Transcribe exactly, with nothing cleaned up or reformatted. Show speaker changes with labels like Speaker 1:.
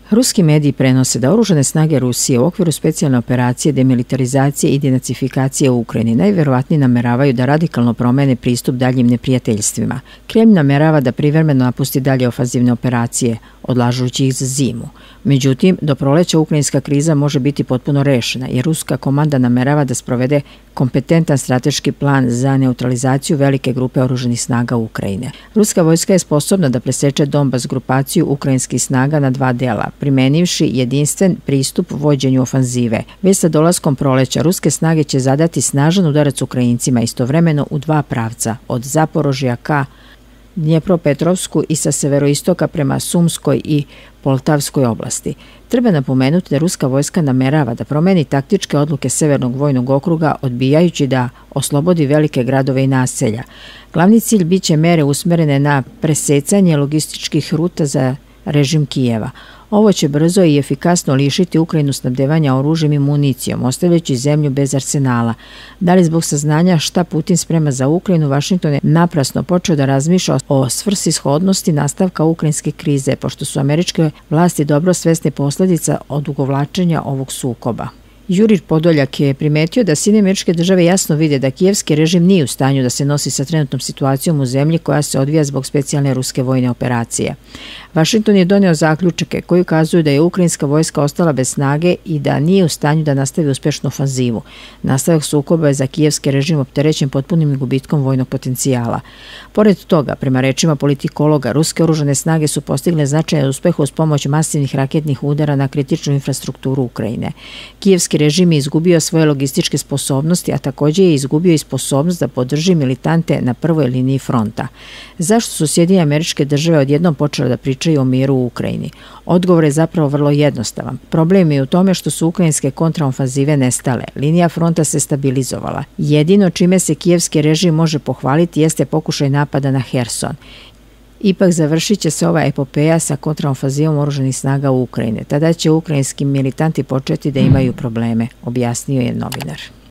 Speaker 1: Ruski mediji prenose da oružane snage Rusije u okviru specijalne operacije demilitarizacije i denacifikacije u Ukrajini najverovatnije nameravaju da radikalno promene pristup daljim neprijateljstvima. Kremlj namerava da privremeno napusti dalje ofanzivne operacije, odlažući ih za zimu. Međutim, do proleća ukrajinska kriza može biti potpuno rešena, jer ruska komanda namerava da sprovede kompetentan strateški plan za neutralizaciju velike grupe oruženih snaga Ukrajine. Ruska vojska je sposobna da preseče Donbas grupaciju ukrajinskih snaga na dva dela, primenivši jedinstven pristup vođenju ofanzive. Već sa dolaskom proleća, ruske snage će zadati snažan udarac Ukrajincima istovremeno u dva pravca, od Zaporožja ka Dnjepropetrovsku i sa severoistoka prema Sumskoj i Poltavskoj oblasti. Treba napomenuti da ruska vojska namerava da promeni taktičke odluke Severnog vojnog okruga, odbijajući da oslobodi velike gradove i naselja. Glavni cilj biće mere usmerene na presecanje logističkih ruta za režim Kijeva. Ovo će brzo i efikasno lišiti Ukrajinu snabdevanja oružjem i municijom, ostavljajući zemlju bez arsenala. Da li zbog saznanja šta Putin sprema za Ukrajinu, Vašington je naprasno počeo da razmišlja o svrsishodnosti nastavka ukrajinske krize, pošto su američke vlasti dobro svesne posledica odugovlačenja ovog sukoba. Jurir Podoljak je primetio da Sjedinjene Američke Države jasno vide da kijevski režim nije u stanju da se nosi sa trenutnom situacijom u zemlji koja se odvija zbog specijalne ruske vojne operacije. Vašington je doneo zaključke koji ukazuju da je ukrajinska vojska ostala bez snage i da nije u stanju da nastavi uspešnu ofanzivu. Nastavak sukoba je za kijevski režim opterećen potpunim gubitkom vojnog potencijala. Pored toga, prema rečima politikologa, ruske oružane snage su postigle značajan uspeh uz pomoć masivnih raketnih udara na kritičnu infrastrukturu Ukrajine. Kijevski režim je izgubio svoje logističke sposobnosti, a također je izgubio i sposobnost da podrži militante na prvoj liniji fronta. Zašto su Sjedinjene Američke Države odjednom počele da pričaju o miru u Ukrajini? Odgovor je zapravo vrlo jednostavan. Problem je u tome što su ukrajinske kontraofanzive nestale. Linija fronta se stabilizovala. Jedino čime se kijevski režim može pohvaliti jeste pokušaj napada na Herson. Ipak završit će se ova epopeja sa kontraofanzivom oruženih snaga u Ukrajine. Tada će ukrajinski militanti početi da imaju probleme, objasnio je novinar.